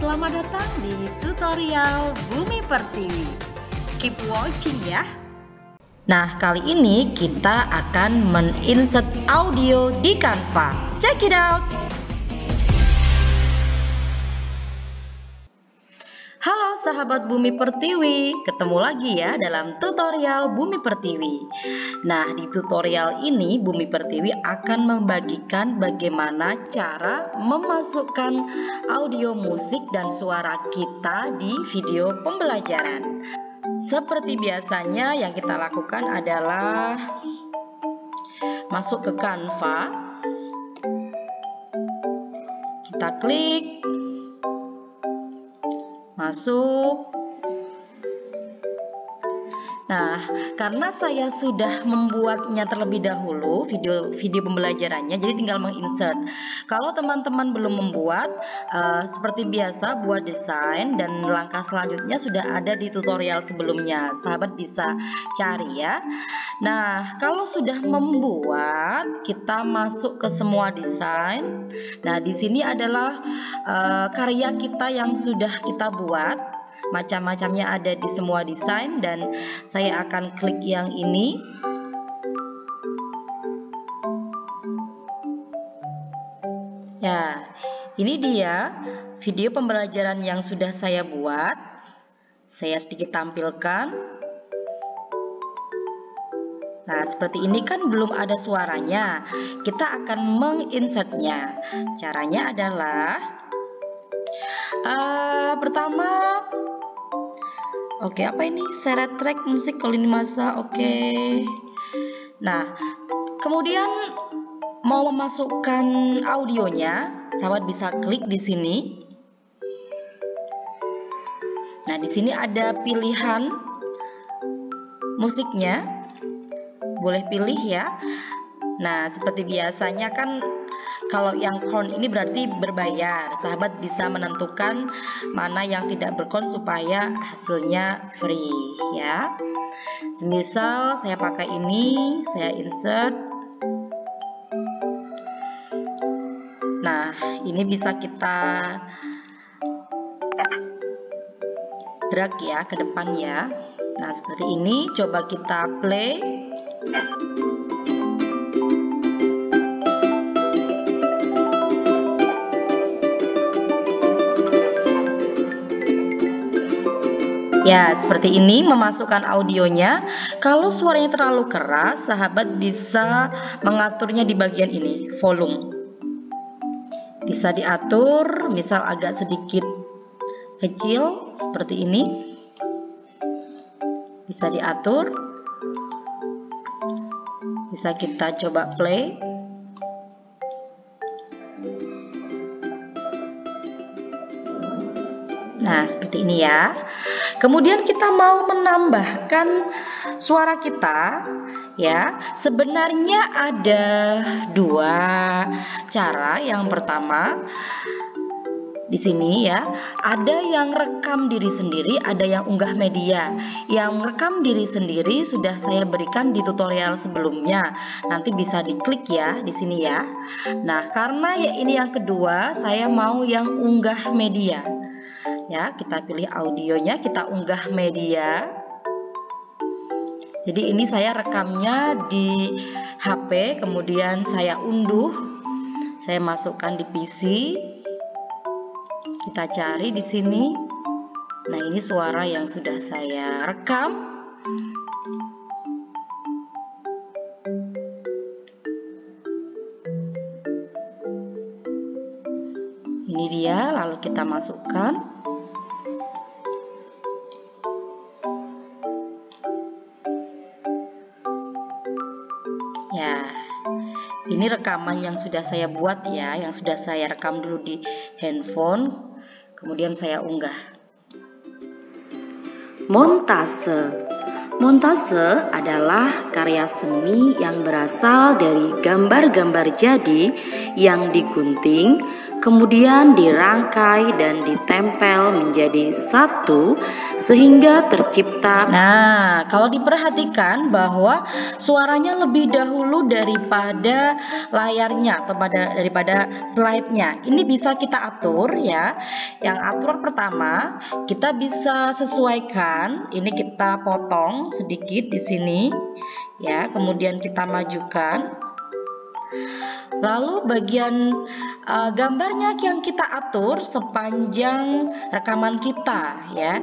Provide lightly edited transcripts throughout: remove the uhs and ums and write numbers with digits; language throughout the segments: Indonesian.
selamat datang di tutorial Bumi Pertiwi. Keep watching ya. Nah, kali ini kita akan men-insert audio di Canva. Check it out. Halo sahabat Bumi Pertiwi, ketemu lagi ya dalam tutorial Bumi Pertiwi. Nah, di tutorial ini Bumi Pertiwi akan membagikan bagaimana cara memasukkan audio musik dan suara kita di video pembelajaran. Seperti biasanya yang kita lakukan adalah masuk ke Canva, kita klik, masuk. Nah, karena saya sudah membuatnya terlebih dahulu video pembelajarannya, jadi tinggal menginsert. Kalau teman-teman belum membuat, seperti biasa buat desain dan langkah selanjutnya sudah ada di tutorial sebelumnya. Sahabat bisa cari ya. Nah, kalau sudah membuat, kita masuk ke semua desain. Nah, di sini adalah karya kita yang sudah kita buat. Macam-macamnya ada di semua desain dan saya akan klik yang ini. Ya, ini dia video pembelajaran yang sudah saya buat. Saya sedikit tampilkan. Nah, seperti ini kan belum ada suaranya. Kita akan menginsertnya. Caranya adalah pertama, oke, apa ini? Seret track musik kalau ini masa. Oke. Nah, kemudian mau memasukkan audionya, sahabat bisa klik di sini. Nah, di sini ada pilihan musiknya. Boleh pilih ya. Nah, seperti biasanya kan kalau yang crown ini berarti berbayar. Sahabat bisa menentukan mana yang tidak bercrown supaya hasilnya free ya. Semisal saya pakai ini, saya insert. Nah, ini bisa kita drag ya ke depan ya. Nah, seperti ini. Coba kita play. Ya, seperti ini memasukkan audionya. Kalau suaranya terlalu keras, sahabat bisa mengaturnya di bagian ini, volume. Bisa diatur, misal agak sedikit kecil, seperti ini. Bisa diatur. Bisa kita coba play. Nah, seperti ini ya. Kemudian kita mau menambahkan suara kita ya. Sebenarnya ada dua cara. Yang pertama di sini ya, ada yang rekam diri sendiri, ada yang unggah media. Yang rekam diri sendiri sudah saya berikan di tutorial sebelumnya. Nanti bisa diklik ya di sini ya. Nah, karena ya ini yang kedua, saya mau yang unggah media. Ya, kita pilih audionya, kita unggah media. Jadi ini saya rekamnya di HP, kemudian saya unduh. Saya masukkan di PC. Kita cari di sini. Nah, ini suara yang sudah saya rekam. Ini dia, lalu kita masukkan. Ya, ini rekaman yang sudah saya buat ya, yang sudah saya rekam dulu di handphone, kemudian saya unggah. Montase. Montase adalah karya seni yang berasal dari gambar-gambar jadi yang digunting, kemudian dirangkai dan ditempel menjadi satu sehingga tercipta. Nah, kalau diperhatikan bahwa suaranya lebih dahulu daripada layarnya atau daripada slide-nya. Ini bisa kita atur ya. Yang aturan pertama, kita bisa sesuaikan. Ini kita potong sedikit di sini ya, kemudian kita majukan. Lalu bagian gambarnya yang kita atur sepanjang rekaman kita ya.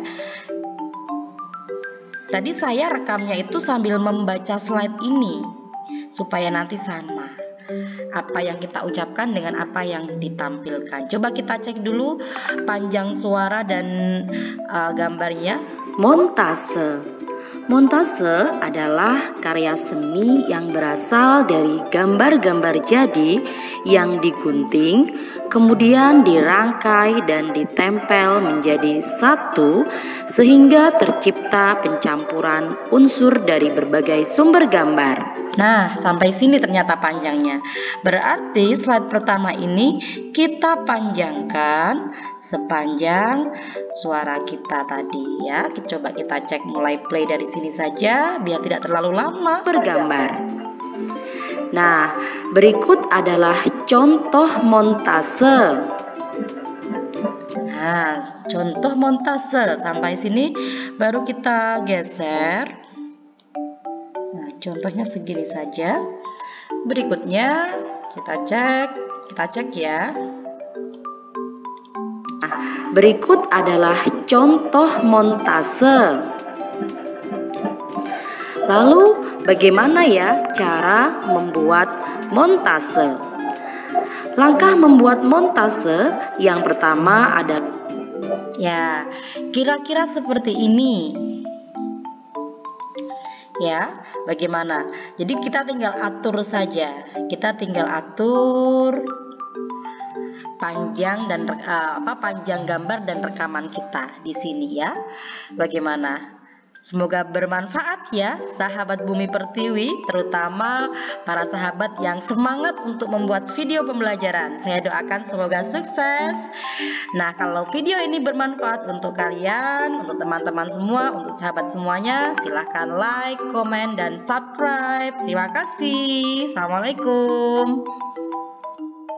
Tadi saya rekamnya itu sambil membaca slide ini supaya nanti sama apa yang kita ucapkan dengan apa yang ditampilkan. Coba kita cek dulu panjang suara dan gambarnya. Montase. Montase adalah karya seni yang berasal dari gambar-gambar jadi yang digunting, kemudian dirangkai dan ditempel menjadi satu sehingga tercipta pencampuran unsur dari berbagai sumber gambar. Nah, sampai sini ternyata panjangnya. Berarti slide pertama ini kita panjangkan sepanjang suara kita tadi ya. Coba kita cek mulai play dari sini saja biar tidak terlalu lama bergambar. Nah, berikut adalah contoh montase. Nah, contoh montase sampai sini baru kita geser. Nah, contohnya segini saja. Berikutnya kita cek ya. Nah, berikut adalah contoh montase. Lalu bagaimana ya cara membuat montase? Langkah membuat montase yang pertama ada ya, kira-kira seperti ini. Ya, bagaimana? Jadi kita tinggal atur saja. Kita tinggal atur panjang dan panjang gambar dan rekaman kita di sini ya. Bagaimana? Semoga bermanfaat ya sahabat Bumi Pertiwi, terutama para sahabat yang semangat untuk membuat video pembelajaran. Saya doakan semoga sukses. Nah, kalau video ini bermanfaat untuk kalian, untuk teman-teman semua, untuk sahabat semuanya, silahkan like, komen, dan subscribe. Terima kasih. Assalamualaikum.